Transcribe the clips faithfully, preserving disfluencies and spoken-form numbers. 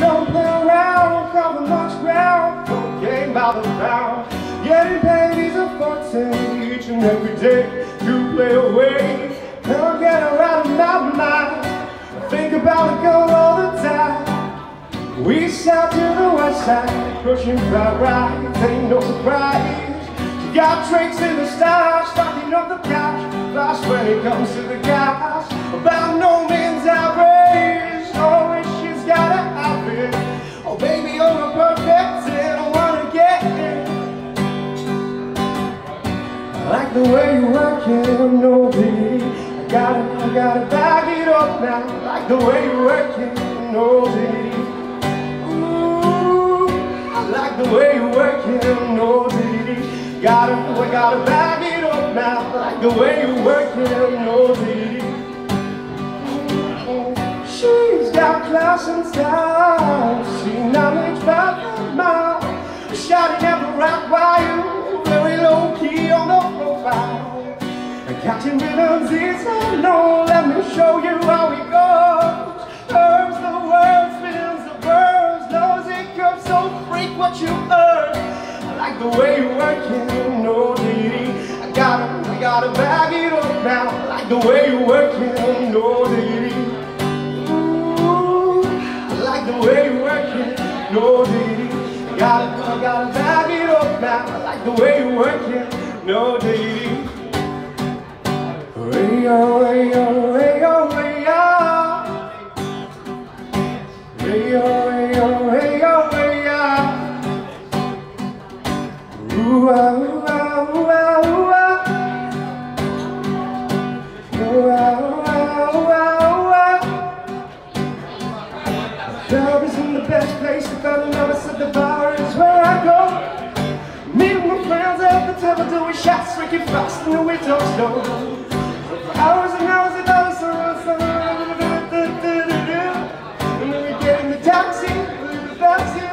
don't play around, cover much ground, cocaine by the pound. Getting paid is a fortune each and every day to play away. Can't get her out of my mind. I think about the girl all the time. We side to the west side, pushing flat right, ain't no surprise. She got tricks in the style, stocking up the cash. Fast when it comes to the gas, about no means outrage. Oh, she's got a outfit. Oh, baby, you're a perfect ten. I wanna get it. I like the way you work it, no baby. I gotta, I gotta back it up now. I like the way you work it, no baby. Ooh, I like the way you work it, no baby. Gotta, I gotta back it up now. I like the way you work it, no baby. She's got class and style. She knowledge by the mile. Shouting at the right while, very low key on the profile. Catching rhythms is unknown. Let me show you how it goes. Herbs the words, spins the verbs. Knows it comes so freak what you earn. I like the way you work it, no lady. I gotta, I gotta bag it up now. I like the way you work it, no lady. Ooh, I like the way you work it, no lady. I gotta, I gotta bag it up now. I like the way you work it, no lady. Hey yo, hey yo, hey yo, hey yo. Hey yo, hey yo, hey yo, hey yo. Ooh ah, ooh ah, ooh ah, ooh ah. Ooh ah, ooh ah, ooh ah, ooh ah. The club isn't the best place to find another, so the bar is where I go. Meeting my friends at the table, doing shots, drinking fast, and we talk slow. Hours and hours and hours around, so and then we get in the taxi, the taxi.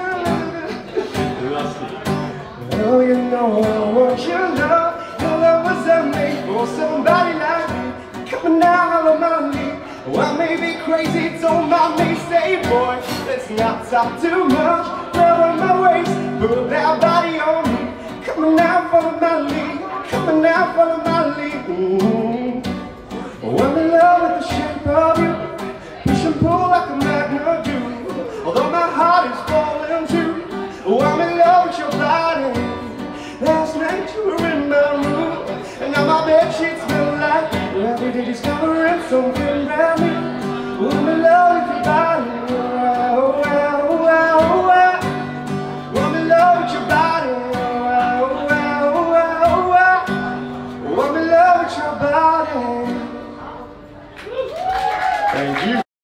Oh, you know I want your love. Your love was made for somebody like me. Coming now, hello, mommy. Oh, I may be crazy, don't mind me. Say, boy, let's not talk too much. Grab on my waist, put that body on me. Coming now, follow my lead. Coming now, follow my lead. Mm-hmm. Oh, I'm in love with the shape of you. Push and pull like a magnet do. Although my heart is falling too. Oh, I'm in love with your body. Last night you were in my room, and now my bed sheets smell like you. Every day discovering something brand new. Oh, I'm in love with your body. Oh, wow, oh, wow, oh, wow. Oh, I'm in love with your body. Oh, wow, oh, wow, oh, wow, oh, wow. Oh, I'm in love with your body. Thank you.